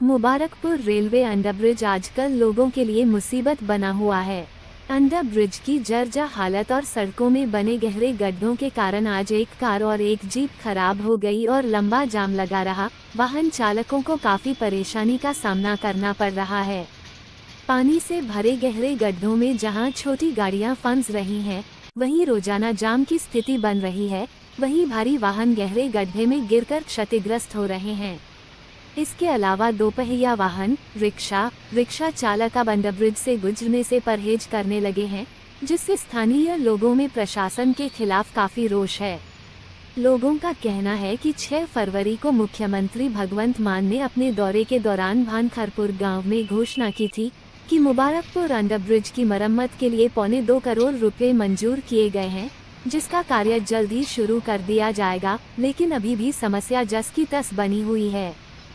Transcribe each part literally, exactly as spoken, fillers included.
Mubarakpur railway underbridge आजकल लोगों के लिए मुसीबत बना हुआ है। अंडरब्रिज की जर्जर हालत और सड़कों में बने गहरे गड्ढों के कारण आज एक कार और एक जीप खराब हो गई और लंबा जाम लगा रहा। वाहन चालकों को काफी परेशानी का सामना करना पड़ रहा है। पानी से भरे गहरे गड्ढों में जहां छोटी गाड़ियां फंस रही हैं, वहीं रोजाना जाम की स्थिति बन रही है। वहीं भारी वाहन गहरे गड्ढे में गिरकर क्षतिग्रस्त हो रहे हैं। इसके अलावा दोपहिया वाहन, रिक्शा, रिक्शा चालक अब अंडरब्रिज से गुजरने से परहेज करने लगे हैं, जिससे स्थानीय लोगों में प्रशासन के खिलाफ काफी रोष है। लोगों का कहना है कि छह फरवरी को मुख्यमंत्री भगवंत मान ने अपने दौरे के दौरान भानखरपुर गांव में घोषणा की थी कि मुबारकपुर अंडरब्रिज की मरम्मत के लिए पौने दो करोड़ रुपए मंजूर किए गए हैं, जिसका कार्य जल्द ही शुरू कर दिया जाएगा, लेकिन अभी भी समस्या जस की तस बनी हुई है।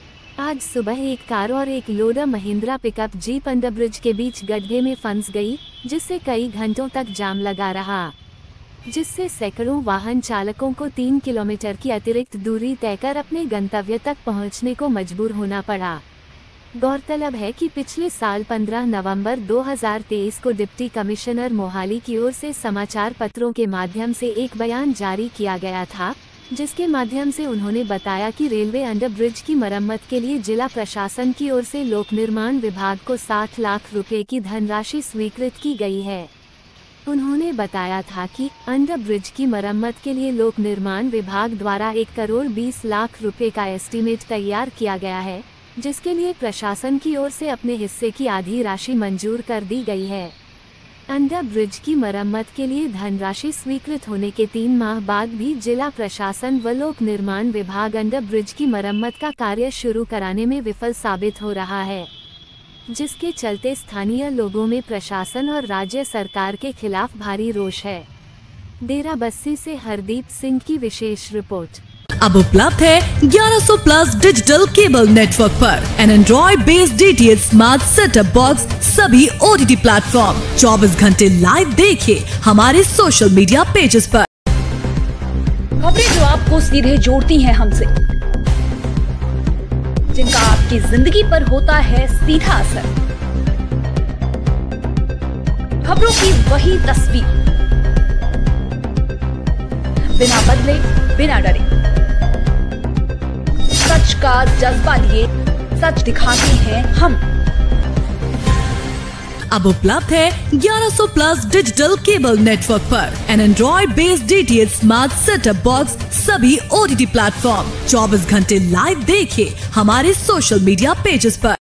आज सुबह एक कार और एक loader Mahindra pickup jeep under bridge के बीच गड्ढे में फंस गई, जिससे कई घंटों तक जाम लगा रहा, जिससे सैकड़ों वाहन चालकों को तीन किलोमीटर की अतिरिक्त दूरी तय कर अपने गंतव्य तक पहुंचने को मजबूर होना पड़ा। गौरतलब है कि पिछले साल पंद्रह नवंबर दो हज़ार तेईस को डिप्टी कमिश्नर मोहाली की ओर से समाचार पत्रों के माध्यम से एक बयान जारी किया गया था, जिसके माध्यम से उन्होंने बताया कि रेलवे अंडरब्रिज की मरम्मत के लिए जिला प्रशासन की ओर से लोक निर्माण विभाग को साठ लाख रुपए की धनराशि स्वीकृत की गई है। उन्होंने बताया था कि अंडरब्रिज की मरम्मत के लिए लोक निर्माण विभाग द्वारा एक करोड़ बीस लाख रुपए का एस्टीमेट तैयार किया गया है, जिसके लिए प्रशासन की ओर से अपने हिस्से की आधी राशि मंजूर कर दी गई है। अंडरब्रिज की मरम्मत के लिए धनराशि स्वीकृत होने के तीन माह बाद भी जिला प्रशासन व लोक निर्माण विभाग अंडरब्रिज की मरम्मत का कार्य शुरू कराने में विफल साबित हो रहा है, जिसके चलते स्थानीय लोगों में प्रशासन और राज्य सरकार के खिलाफ भारी रोष है। डेरा बस्सी से हरदीप सिंह की विशेष रिपोर्ट। अब उपलब्ध है ग्यारह सौ प्लस डिजिटल केबल नेटवर्क पर an Android based D T H smart setup box सभी ओ टी टी प्लेटफॉर्म। चौबीस घंटे लाइव देखिए हमारे सोशल मीडिया पेजेस पर। खबरें जो आपको सीधे जोड़ती हैं हमसे, जिनका आपकी जिंदगी पर होता है सीधा असर। खबरों की वही तस्वीर, बिना बदले बिना डरे, सच का जज्बा लिए सच दिखाते हैं हम। अब उपलब्ध है ग्यारह सौ प्लस डिजिटल केबल नेटवर्क पर an Android based D T H smart setup box सभी ओ टी टी प्लेटफॉर्म। चौबीस घंटे लाइव देखिए हमारे सोशल मीडिया पेजेस पर।